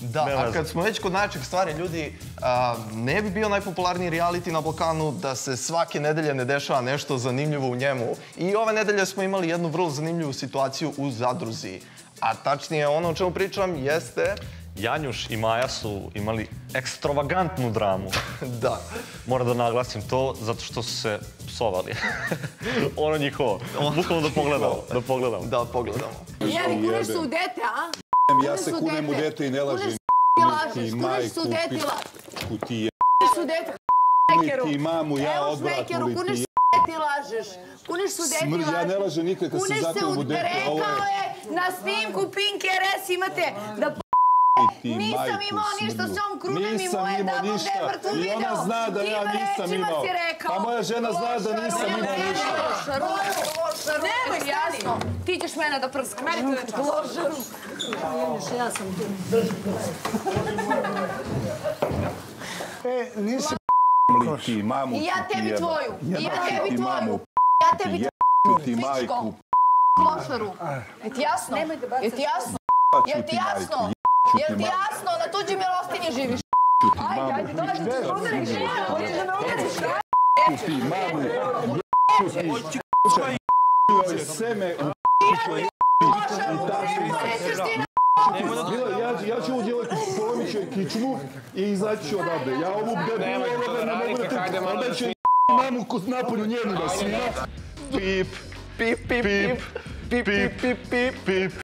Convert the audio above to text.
Da, a kad smo već kod najjačih stvari, ljudi, ne bi bio najpopularniji reality na Balkanu da se svake nedelje ne dešava nešto zanimljivo u njemu. I ove nedelje smo imali jednu vrlo zanimljivu situaciju u Zadruzi. A tačnije, ono o čemu pričam jeste... Janjuš i Maja su ekstravagantnu dramu. Da. Moram da naglasim to, zato što su se psovali. Ono njihovo. Bukvalno da pogledamo. Da, pogledamo. Jeli, kuneš se u dete, a? Ja se kunem u dete i ne lažem. Kuneš se u dete i lažeš. Ti je... Kuneš se u dete, Ti mamu, ja odvratno li ti je... kuneš se u dete i lažeš. Kuneš se u dete i lažeš. Ja ne lažem nikad kad se zakunem u dete. Rekao je na snimku Pink RS imate da nisam imao ništa s ovom krunem i moje double debertu video. I ona zna da ja nisam imao. Pa moja žena zna da nisam imao ništa. Nemoj, jasno. Ti ćeš mene da prska. Meni to je ložaru. Ja sam tu. Nisi ti mamu. I ja tebi tvoju. I ja tebi tvoju. Ja tebi ti majku. Ložaru. Je ti jasno? Je ti jasno? Je ti jasno? Jel ti jasno, na tuđi milostinji živiš? Ajde, dođi, ćeš me udariš, hoćeš da me udariš? Ti mamu, seme ja ću ovu djevojku polomit ću kičmu i izaći ću odavde. Ja ovu debilu ovoga ne mogu da te... Onda ću mamu kod napolju njenu da svira. Pip, pip, pip, pip, pip, pip, pip, pip.